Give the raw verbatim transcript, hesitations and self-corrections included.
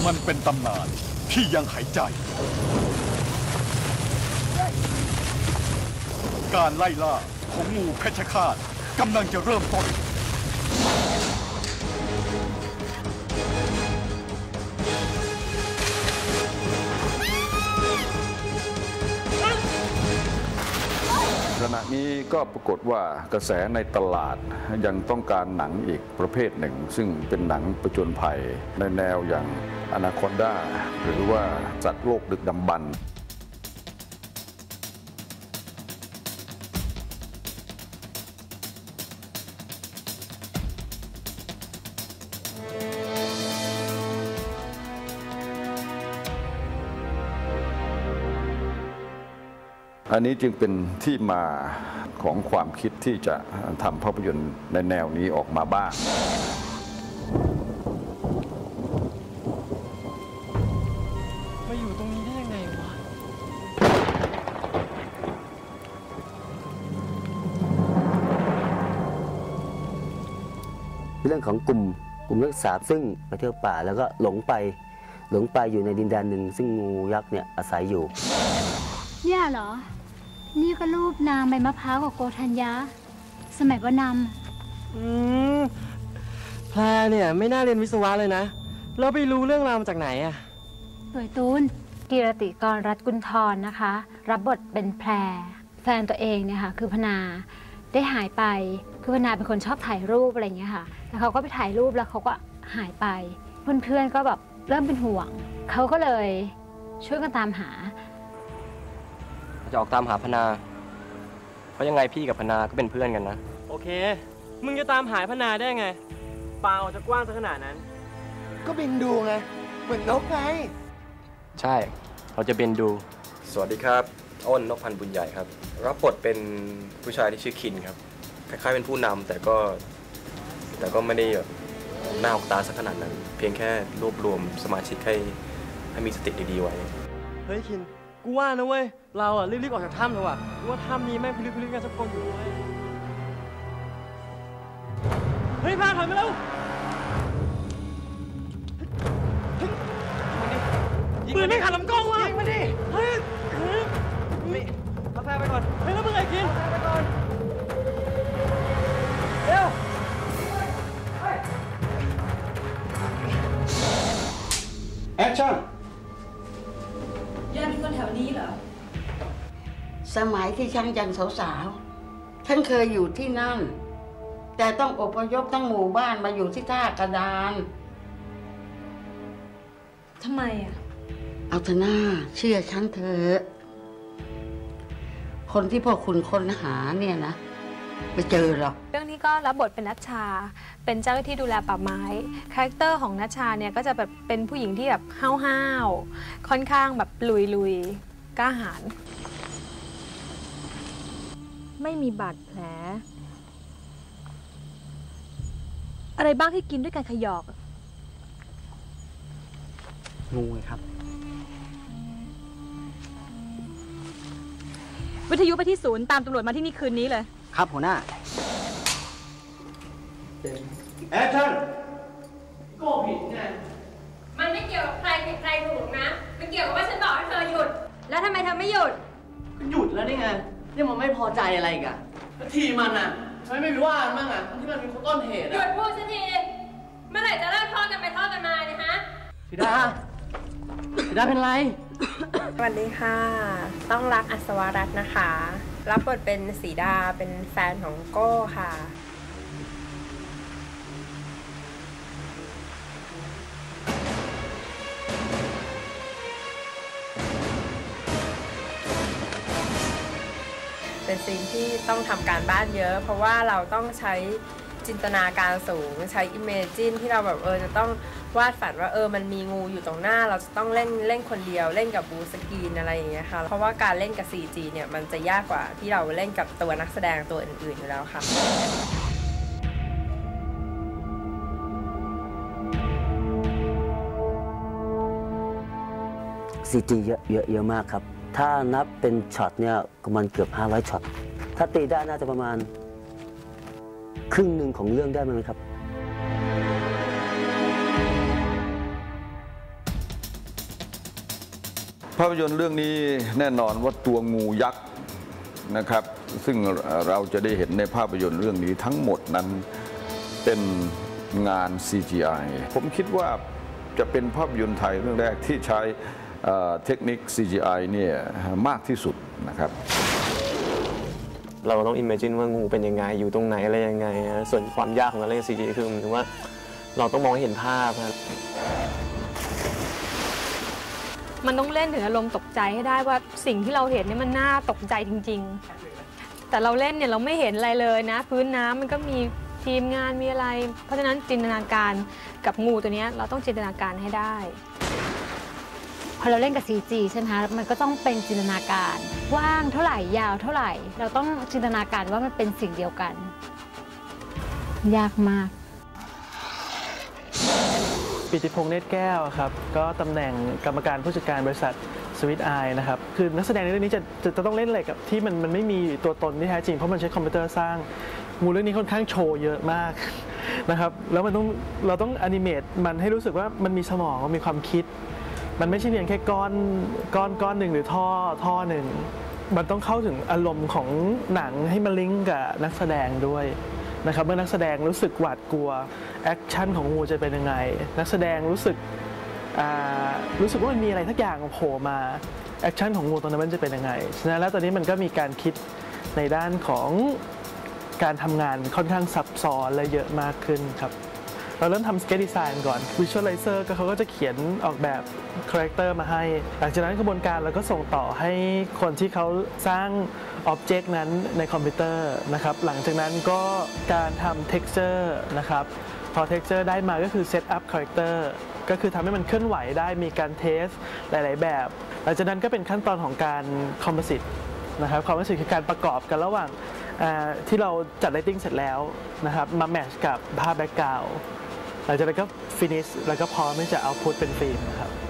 มันเป็นตำนานที่ยังหายใจการไล่ล่าของงูเพชฌฆาตกำลังจะเริ่มต้นขณะนี้ก็ปรากฏว่ากระแสในตลาดยังต้องการหนังอีกประเภทหนึ่งซึ่งเป็นหนังผจญภัยในแนวอย่างอนาคอนดาหรือว่าสัตว์โลกดึกดำบรรพ์อันนี้จึงเป็นที่มาของความคิดที่จะทำภาพยนตร์ในแนวนี้ออกมาบ้างมาอยู่ตรงนี้ได้ยังไงวะเรื่องของกลุ่มกลุ่มนักศึกษาซึ่งไปเที่ยวป่าแล้วก็หลงไปหลงไปอยู่ในดินแดนหนึ่งซึ่งงูยักษ์เนี่ยอาศัยอยู่เนี่ยเหรอนี่ก็รูปนางใบมะพร้าวกับโกธัญญาสมัยว่านำอืมแพรเนี่ยไม่น่าเรียนวิศวะเลยนะเราไปรู้เรื่องราวมาจากไหนอะสวยตูนกีรติกรรัตน์กุลธรนะคะรับบทเป็นแพรแฟนตัวเองเนี่ยค่ะคือพนาได้หายไปคือพนาเป็นคนชอบถ่ายรูปอะไรอย่างเงี้ยค่ะแล้วเขาก็ไปถ่ายรูปแล้วเขาก็หายไปเพื่อนๆก็แบบเริ่มเป็นห่วงเขาก็เลยช่วยกันตามหาจะออกตามหาพนาเพราะยังไงพี่กับพนาก็เป็นเพื่อนกันนะโอเคมึงจะตามหาพนาได้ไงปากจะกว้างซะขนาดนั้นก็บินดูไงเหมือนนกไงใช่เราจะบินดูสวัสดีครับอ้นนกพันธ์บุญใหญ่ครับรับบทเป็นผู้ชายที่ชื่อคินครับคล้ายๆเป็นผู้นำแต่ก็แต่ก็ไม่ได้แบบหน้าออกตาสักขนาดนั้นเพียงแค่รวบรวมสมาชิกให้ให้มีสติดีๆไว้เฮ้ยคินกูว่านะเว้ยเราอ่ะรีบๆออกจากถ้ำเถอะว่ะกูว่าถ้ำนี้แม่งพิลึกพิลึกกันสักคนอยู่เว้ยเฮ้ยพาถอยมาเร็วปืนไม่ขัดลำกล้องว่ะยิงมาดิเฮ้ยเฮ้ยนี่เอาแฟไปก่อนเฮ้ยแล้วมึงไอ้กินเอาแฟไปก่อนเร็วแอคชั่นย่ามีคนแถวนี้เหรอสมัยที่ฉันยังสาวๆฉันเคยอยู่ที่นั่นแต่ต้องอพยพทั้งหมู่บ้านมาอยู่ที่ท่ากระดานทำไมอ่ะเอาเถอะหน้าเชื่อฉันเถอะคนที่พวกคุณค้นหาเนี่ยนะไม่เจอหรอกเรื่องนี้ก็รับบทเป็นนัชชาเป็นเจ้าหน้าที่ดูแลป่าไม้คาแรคเตอร์ของนัชชาเนี่ยก็จะแบบเป็นผู้หญิงที่แบบห้าวๆค่อนข้างแบบลุยๆกล้าหาญไม่มีบาดแผลอะไรบ้างที่กินด้วยกันขยอกงูไงครับวิทยุไปที่ศูนย์ตามตำรวจมาที่นี่คืนนี้เลยครับหัวหน้าแอคชั่นโกผิดไงมันไม่เกี่ยวกับใครผิดใครถูกนะมันเกี่ยวกับว่าฉันบอกให้เธอหยุดแล้วทำไมเธอไม่หยุดก็หยุดแล้วนี่ไงนี่มันไม่พอใจอะไรอีกอะทีมันอะทำไมไม่ไปว่ามันบ้างอะที่มันเป็นคนต้นเหตุอะหยุดพูดสักทีเมื่อไหร่จะเลิกทอดกันไปทอดกันมาเนี่ยฮะธิดาธิดาเป็นไรสวัสดีค่ะต้องรักอัศวรัตน์นะคะรับบทเป็นสีดาเป็นแฟนของโก้ค่ะเป็นซีนที่ต้องทำการบ้านเยอะเพราะว่าเราต้องใช้จินตนาการสูงใช้อิมเมจินที่เราแบบเออจะต้องวาดฝันว่าเออมันมีงูอยู่ตรงหน้าเราจะต้องเล่นเล่นคนเดียวเล่นกับบูสกรีนอะไรอย่างเงี้ยค่ะเพราะว่าการเล่นกับ ซี จี เนี่ยมันจะยากกว่าที่เราเล่นกับตัวนักแสดงตัวอื่นๆอยู่แล้วค่ะซีจีเยอะเยอะเยอะมากครับถ้านับเป็นช็อตเนี่ยประมาณเกือบห้าร้อยช็อตถ้าตีได้น่าจะประมาณครึ่งหนึ่งของเรื่องได้ไหมครับภาพยนตร์เรื่องนี้แน่นอนว่าตัวงูยักษ์นะครับซึ่งเราจะได้เห็นในภาพยนตร์เรื่องนี้ทั้งหมดนั้นเป็นงาน ซี จี ไอ ผมคิดว่าจะเป็นภาพยนตร์ไทยเรื่องแรกที่ใช้เทคนิค ซี จี ไอ เนี่ยมากที่สุดนะครับเราต้อง imagine ว่างูเป็นยังไงอยู่ตรงไหนอะไรยังไงส่วนความยากของการเล่น ซี จี คือหมายถึงว่าเราต้องมองให้เห็นภาพครับมันต้องเล่นถึงอารมณ์ตกใจให้ได้ว่าสิ่งที่เราเห็นนี่มันน่าตกใจจริงๆแต่เราเล่นเนี่ยเราไม่เห็นอะไรเลยนะพื้นน้ำมันก็มีทีมงานมีอะไรเพราะฉะนั้นจินตนาการกับงูตัวนี้เราต้องจินตนาการให้ได้พอเราเล่นกับ ซี จี ใช่ไหมคะมันก็ต้องเป็นจินตนาการกว้างเท่าไหร่ยาวเท่าไหร่เราต้องจินตนาการว่ามันเป็นสิ่งเดียวกันยากมากปิติพงษ์เนตรแก้วครับก็ตำแหน่งกรรมการผู้จัดการบริษัทสวิตไอนะครับคือนักแสดงในเรื่องนี้จะจะจะต้องเล่นอะไรกับที่มันมันไม่มีตัวตนที่แท้จริงเพราะมันใช้คอมพิวเตอร์สร้างมูเรื่องนี้ค่อนข้างโชว์เยอะมากนะครับแล้วมันต้องเราต้องแอนิเมตมันให้รู้สึกว่ามันมีสมองมันมีความคิดมันไม่ใช่เพียงแค่ก้อนก้อนก้อนหนึ่งหรือท่อท่อหนึ่งมันต้องเข้าถึงอารมณ์ของหนังให้มันลิงก์กับนักแสดงด้วยนะครับเมื่อนักแสดงรู้สึกหวาดกลัวแอคชั่นของงูจะเป็นยังไงนักแสดงรู้สึกรู้สึกว่ามันมีอะไรทักอย่างโผล่มาแอคชั่นของงูตรงนั้นมันจะเป็นยังไงฉะนั้นแล้วตอนนี้มันก็มีการคิดในด้านของการทำงานค่อนข้างซับซ้อนและเยอะมากขึ้นครับเราเริ่มทำสเก็ตดีไซน์ก่อน Visualizer ก็เขาก็จะเขียนออกแบบคาแรคเตอร์มาให้หลังจากนั้นกระบวนการเราก็ส่งต่อให้คนที่เขาสร้างอ็อบเจกต์นั้นในคอมพิวเตอร์นะครับหลังจากนั้นก็การทำ texture นะครับพอ texture ได้มาก็คือ set up character ก็คือทำให้มันเคลื่อนไหวได้มีการเทสหลายๆแบบหลังจากนั้นก็เป็นขั้นตอนของการ composite นะครับความรู้สึกคือการประกอบกันระหว่างที่เราจัด lighting เสร็จแล้วนะครับมาแมทช์กับภาพแบ็กกราวด์หลังจากนั้นก็ finish แล้วก็พร้อมที่จะเอาพุทเป็นฟิล์มครับ